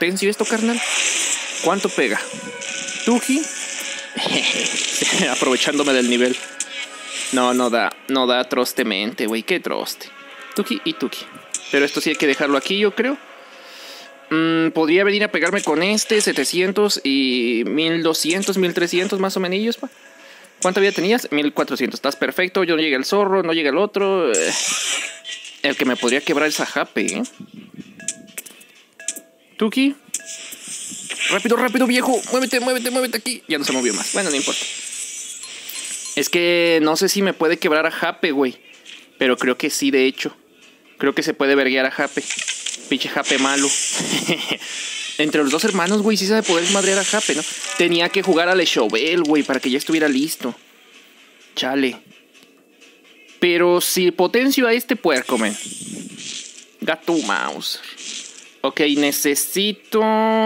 potencio esto, carnal. ¿Cuánto pega? Tuki. Aprovechándome del nivel. No da trostemente, güey. Qué troste. Tuki y Tuki. Pero esto sí hay que dejarlo aquí, yo creo. Podría venir a pegarme con este 700 y 1200, 1300 más o menos, pa. ¿Cuánta vida tenías? 1400. Estás perfecto. Yo no llega el zorro, no llega el otro. El que me podría quebrar es a Jape, ¿eh? Tuki. Rápido, rápido, viejo. Muévete, muévete, muévete aquí. Ya no se movió más. Bueno, no importa. Es que no sé si me puede quebrar a Jape, güey. Pero creo que sí, de hecho. Creo que se puede verguear a Jape. Pinche Jape malo. Entre los dos hermanos, güey, sí se sabe poder madrear a Jape, ¿no? Tenía que jugar a Lechovel, güey, para que ya estuviera listo. Chale. Pero si potencio a este puerco, men. Gato mouse. Ok, necesito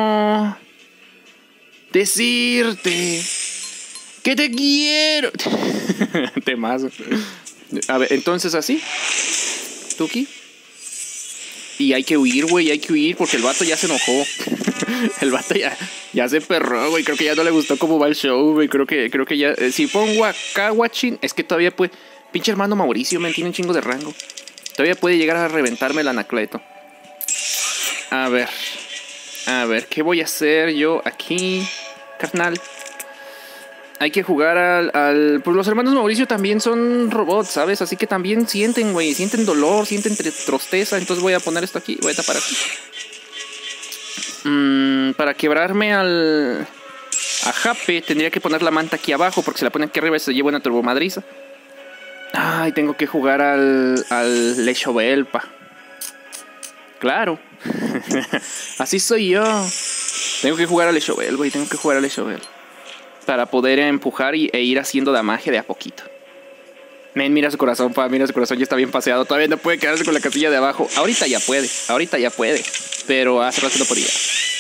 decirte que te quiero. Temazo. A ver, entonces así. Tuki. Y hay que huir, güey, hay que huir porque el vato ya se enojó. El vato ya se perró, güey. Creo que ya no le gustó cómo va el show, güey. Creo que ya... si pongo acá, guachín, es que todavía puede... Pinche hermano Mauricio, me tiene un chingo de rango. Todavía puede llegar a reventarme el Anacleto. A ver, ¿qué voy a hacer yo aquí, carnal? Hay que jugar al... Pues los hermanos Mauricio también son robots, ¿sabes? Así que también sienten, güey, sienten dolor, sienten tristeza. Entonces voy a poner esto aquí, voy a tapar aquí. Para quebrarme a Jape tendría que poner la manta aquí abajo, porque si la pone aquí arriba se lleva una turbomadriza. Ay, tengo que jugar al Lechovel, pa. Claro. Así soy yo. Tengo que jugar al Lechovel, güey, tengo que jugar al Lechovel. Para poder empujar e ir haciendo damaje de a poquito. Men, mira su corazón, pa. Mira su corazón, ya está bien paseado. Todavía no puede quedarse con la casilla de abajo. Ahorita ya puede. Pero hace rato no podía.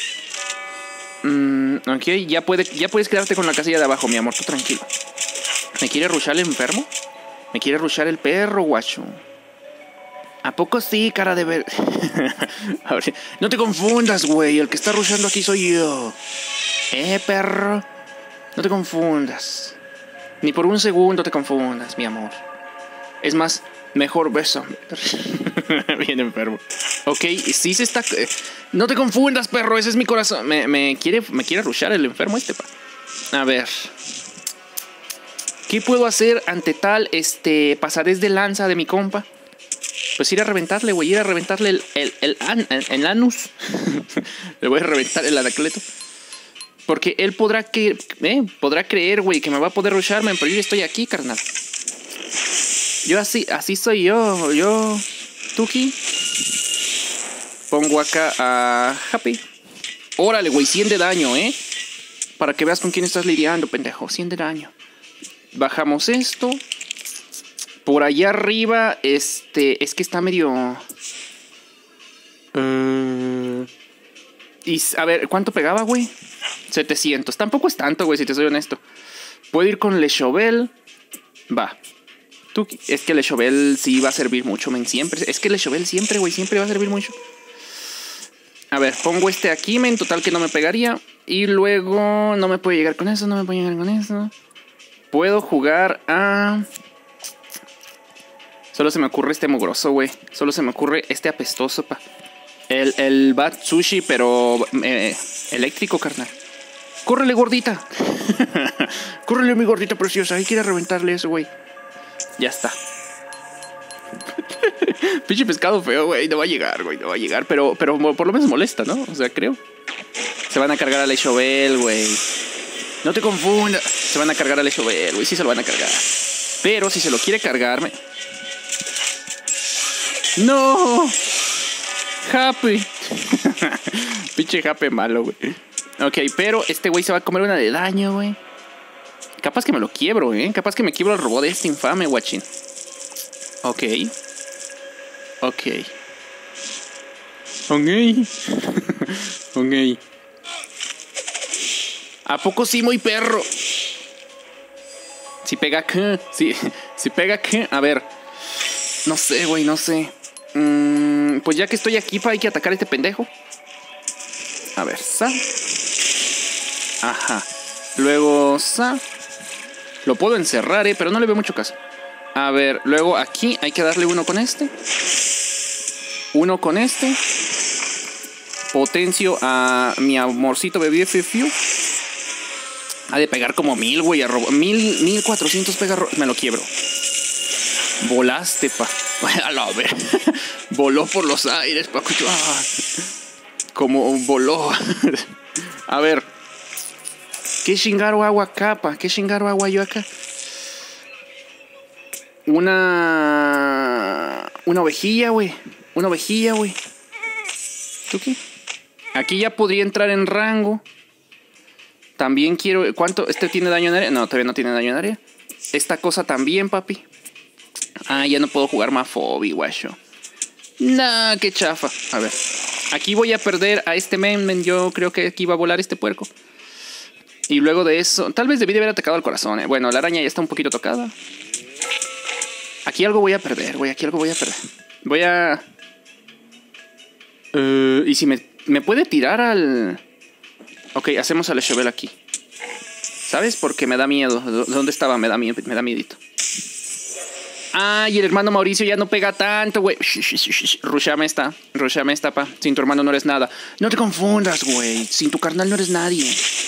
Ok, ya puedes quedarte con la casilla de abajo, mi amor. Tú tranquilo. ¿Me quiere rushar el enfermo? ¿Me quiere rushar el perro, guacho? ¿A poco sí, cara de ver? A ver, no te confundas, güey. El que está rushando aquí soy yo. Perro. No te confundas. Ni por un segundo te confundas, mi amor. Es más, mejor beso. Bien enfermo. Ok, sí se está... No te confundas, perro. Ese es mi corazón. Me quiere rushar el enfermo este, pa. A ver. ¿Qué puedo hacer ante tal pasadez de lanza de mi compa? Pues ir a reventarle, güey. Ir a reventarle el anus. Le voy a reventar el Anacleto. Porque él podrá creer, güey, que me va a poder rusharme, pero yo estoy aquí, carnal. Yo así soy yo. Yo, Tuki. Pongo acá a Happy. Órale, güey, 100 de daño, Para que veas con quién estás lidiando, pendejo. 100 de daño. Bajamos esto. Por allá arriba, es que está medio... Y a ver, ¿cuánto pegaba, güey? 700. Tampoco es tanto, güey, si te soy honesto. Puedo ir con Lechovel. Va. Es que Lechovel sí va a servir mucho, men. Siempre. Es que Lechovel siempre, güey, siempre va a servir mucho. A ver, pongo aquí, men. Total que no me pegaría. Y luego no me puede llegar con eso, no me puede llegar con eso. Puedo jugar a... Solo se me ocurre este mugroso, güey. Solo se me ocurre este apestoso, pa. El Bat Sushi, pero eléctrico, carnal. ¡Córrele, gordita! ¡Córrele, mi gordita preciosa! Ahí quiere reventarle eso, güey. Ya está. Pinche pescado feo, güey. No va a llegar, güey. No va a llegar. Pero por lo menos molesta, ¿no? O sea, creo. Se van a cargar a Lechovel, güey. No te confundas. Se van a cargar a Lechovel, güey. Sí se lo van a cargar. Pero si se lo quiere cargarme... ¡No! Happy. Pinche Happy malo, güey. Ok, pero este güey se va a comer una de daño, güey. Capaz que me lo quiebro, Capaz que me quiebro el robot de este infame, guachín. Ok. Ok. ¿A poco sí, muy perro? Si pega acá. Si pega acá. A ver. No sé, güey, no sé. Pues ya que estoy aquí, hay que atacar a este pendejo. A ver, sa. Ajá. Luego sa. Lo puedo encerrar, pero no le veo mucho caso. A ver, luego aquí hay que darle uno con este. Uno con este. Potencio a mi amorcito bebé Fiu. Ha de pegar como 1000, güey. 1400 pega. Me lo quiebro. Volaste, pa. A ver. Voló por los aires, pa. Como voló. A ver. ¿Qué chingaro agua acá, pa? ¿Qué chingaro agua yo acá? Una ovejilla, güey. Una ovejilla, güey. ¿Tú qué? Aquí ya podría entrar en rango. También quiero... ¿Cuánto? ¿Este tiene daño en área? No, todavía no tiene daño en área. Esta cosa también, papi. Ah, ya no puedo jugar más Fobi, guacho. Nah, qué chafa. A ver. Aquí voy a perder a este men. Yo creo que aquí va a volar este puerco. Y luego de eso... Tal vez debí de haber atacado al corazón. Bueno, la araña ya está un poquito tocada. Aquí algo voy a perder, güey. Aquí algo voy a perder. Voy a... y si me puede tirar al... Ok, hacemos al Shovel aquí. ¿Sabes? Porque me da miedo. ¿Dónde estaba? Me da miedito. Ay, el hermano Mauricio ya no pega tanto, güey. Rushame esta, pa. Sin tu hermano no eres nada. No te confundas, güey. Sin tu carnal no eres nadie.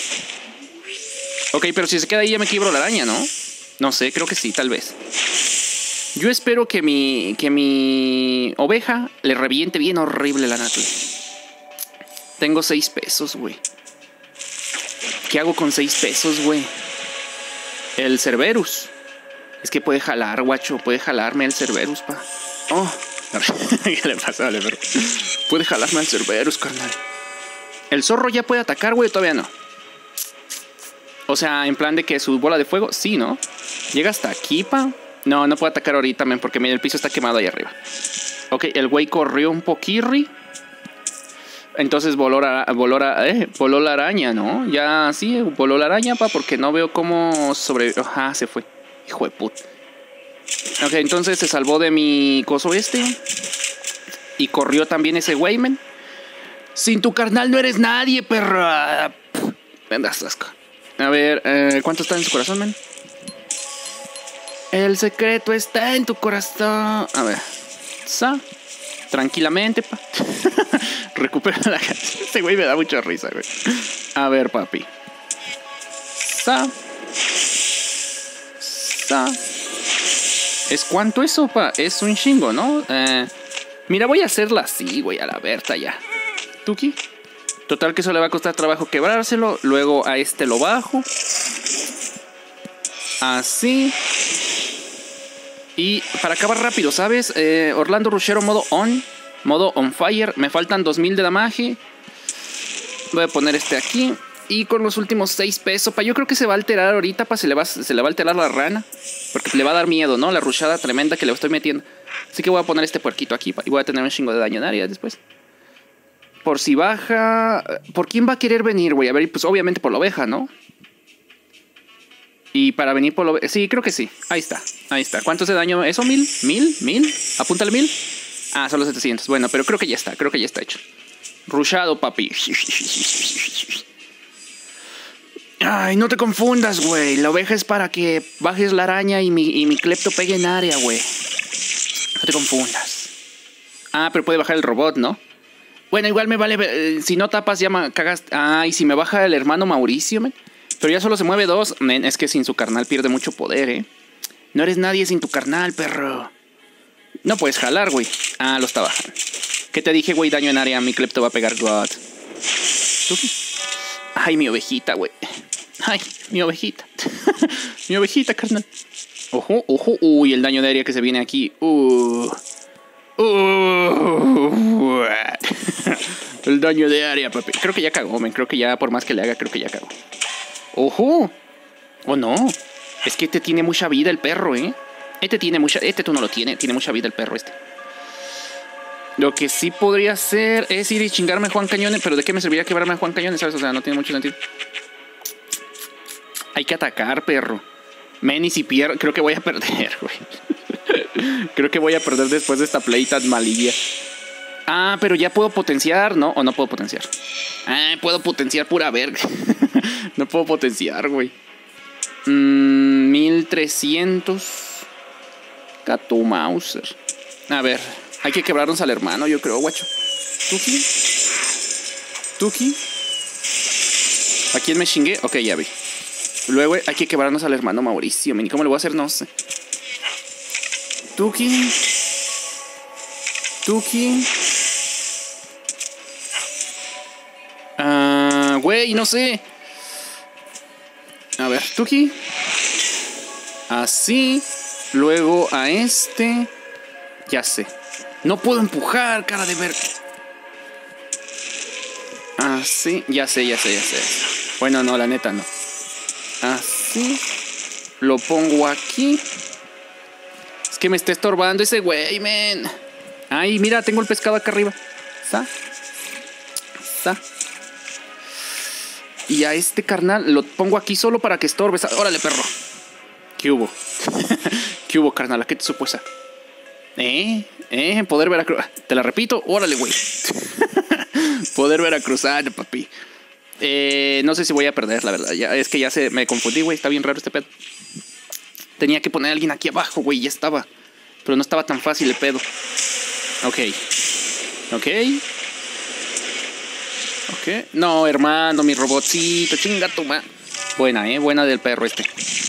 Ok, pero si se queda ahí ya me quiebro la araña, ¿no? No sé, creo que sí, tal vez. Yo espero que mi oveja le reviente bien horrible la nata. Tengo 6 pesos, güey. ¿Qué hago con 6 pesos, güey? El Cerberus. Es que puede jalar, guacho. Puede jalarme el Cerberus, pa. Oh. ¿Qué le pasa al perro? Puede jalarme al Cerberus, carnal. ¿El zorro ya puede atacar, güey? Todavía no. O sea, en plan de que su bola de fuego. Sí, ¿no? Llega hasta aquí, pa. No, no puede atacar ahorita, men, porque mira, el piso está quemado ahí arriba. Ok, el güey corrió un poquirri. Entonces voló la araña, ¿no? Ya, sí, voló la araña, pa, porque no veo cómo sobrevivió. Ajá, se fue. Hijo de puta. Ok, entonces se salvó de mi coso este. Y corrió también ese güey, men. Sin tu carnal no eres nadie, perra. Vendas asco. A ver, ¿cuánto está en su corazón, men? El secreto está en tu corazón. A ver. Tranquilamente, pa. Recupera la canción. Este güey me da mucha risa, güey. A ver, papi. ¿Es cuánto eso, pa? Es un chingo, ¿no? Mira, voy a hacerla así, güey, a la Berta ya. ¿Tuki? Total que eso le va a costar trabajo quebrárselo. Luego a este lo bajo. Así. Y para acabar rápido, ¿sabes? Orlando Rushero modo on. Modo on fire. Me faltan 2000 de damage. Voy a poner este aquí. Y con los últimos 6 pesos, pa. Yo creo que se va a alterar ahorita, pa. Se le va a alterar la rana. Porque le va a dar miedo, ¿no? La rushada tremenda que le estoy metiendo. Así que voy a poner este puerquito aquí, pa. Y voy a tener un chingo de daño en área después. Por si baja... ¿Por quién va a querer venir, güey? A ver, pues obviamente por la oveja, ¿no? Y para venir por la oveja... Sí, creo que sí. Ahí está. ¿Cuántos de daño? ¿Eso? ¿1000? Apúntale 1000. Ah, solo 700. Bueno, pero creo que ya está hecho. Rushado, papi. Ay, no te confundas, güey. La oveja es para que bajes la araña y mi clepto pegue en área, güey. No te confundas. Ah, pero puede bajar el robot, ¿no? Bueno, igual me vale... si no tapas ya me cagas... Ah, y si me baja el hermano Mauricio, men. Pero ya solo se mueve 2. Men, es que sin su carnal pierde mucho poder, ¿eh? No eres nadie sin tu carnal, perro. No puedes jalar, güey. Ah, lo está bajando. ¿Qué te dije, güey? Daño en área. Mi clepto va a pegar God. Ay, mi ovejita, güey. Ay, mi ovejita. Mi ovejita, carnal. Ojo. Uy, el daño de área que se viene aquí. El daño de área, papi. Creo que ya cagó, men. Creo que ya, por más que le haga, creo que ya cagó. Ojo. Oh, no. Es que este tiene mucha vida el perro, ¿eh? Este tú no lo tienes. Tiene mucha vida el perro este. Lo que sí podría hacer es ir y chingarme a Juan Cañones. Pero ¿de qué me serviría quebrarme a Juan Cañones? ¿Sabes? O sea, no tiene mucho sentido. Hay que atacar, perro. Men, y si pierdo, creo que voy a perder, güey. Creo que voy a perder después de esta play tan malilla. Ah, pero ya puedo potenciar, ¿no? ¿O no puedo potenciar? Ah, puedo potenciar pura verga. No puedo potenciar, güey. 1300. Gato Mauser. A ver, hay que quebrarnos al hermano, yo creo, guacho. ¿Tuki? ¿Tuki? ¿A quién me chingué? Ok, ya vi. Luego hay que quebrarnos al hermano Mauricio. ¿Cómo le voy a hacer? No sé. Tuki. Tuki. Güey, no sé. A ver, Tuki. Así. Luego a este. Ya sé. No puedo empujar, cara de ver. Así. Ya sé. Bueno, no, la neta no. Así. Lo pongo aquí. Es que me está estorbando ese güey, men. Ay, mira, tengo el pescado acá arriba. ¿Está? Y a este carnal lo pongo aquí solo para que estorbe. Órale, perro. ¿Qué hubo? ¿Qué hubo, carnal? ¿A qué te supuesta? Poder veracruzano. Te la repito. Órale, güey. Poder veracruzano, papi. No sé si voy a perder, la verdad. Es que ya me confundí, güey. Está bien raro este pedo. Tenía que poner a alguien aquí abajo, güey. Ya estaba. Pero no estaba tan fácil el pedo. Ok. No, hermano, mi robotcito. Chinga tu ma. Buena, buena del perro este.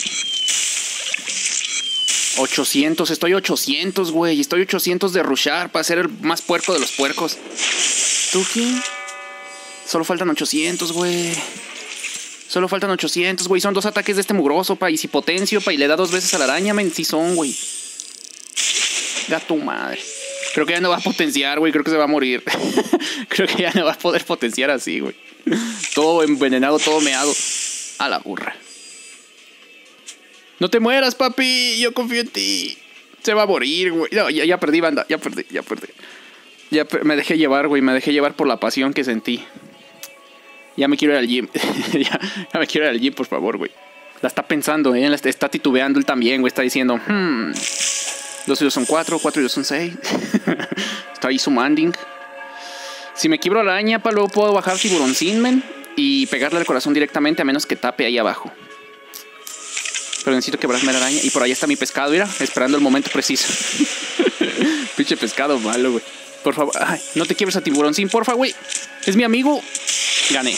800, estoy 800, güey. Estoy 800 de rushar para ser el más puerco de los puercos. ¿Tuki? Solo faltan 800, güey. Solo faltan 800, güey. Son 2 ataques de este mugroso, pa. Y si potencio, pa. Y le da 2 veces a la araña, men. Sí son, güey. Gato madre. Creo que ya no va a potenciar, güey. Creo que se va a morir. Creo que ya no va a poder potenciar así, güey. Todo envenenado, todo meado. A la burra. No te mueras, papi. Yo confío en ti. Se va a morir, güey. No, ya perdí, banda. Ya perdí. Me dejé llevar, güey. Me dejé llevar por la pasión que sentí. Ya me quiero ir al gym. ya me quiero ir al gym, por favor, güey. La está pensando, está titubeando él también, güey. Está diciendo, 2 y 2 son 4, 4 y 2 son 6. Está ahí sumanding. Si me quiebro la araña, luego puedo bajar tiburoncín, men, y pegarle al corazón directamente, a menos que tape ahí abajo. Pero necesito quebrarme la araña. Y por ahí está mi pescado, mira, esperando el momento preciso. Pinche pescado malo, güey. Por favor, ay, no te quiebres a tiburoncín, porfa, güey. Es mi amigo. Gané.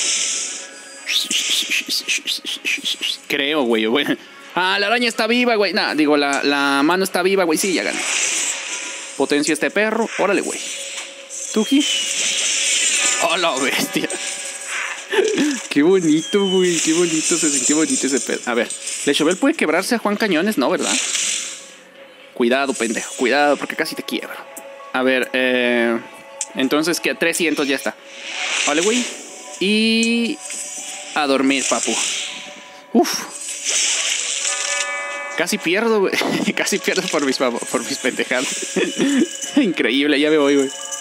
Creo, güey. Ah, la araña está viva, güey. Nah, digo, la mano está viva, güey. Sí, ya gané. Potencia este perro. Órale, güey. Tuki. Oh, la bestia. Qué bonito, güey. Qué bonito se sintió bonito ese pedo. A ver, ¿Lechovel puede quebrarse a Juan Cañones? No, ¿verdad? Cuidado, pendejo. Cuidado, porque casi te quiebro. A ver, entonces, ¿qué? 300 ya está. Vale, güey. Y a dormir, papu. Uf. Casi pierdo, güey. Casi pierdo por mis pendejadas. Increíble, ya me voy, güey.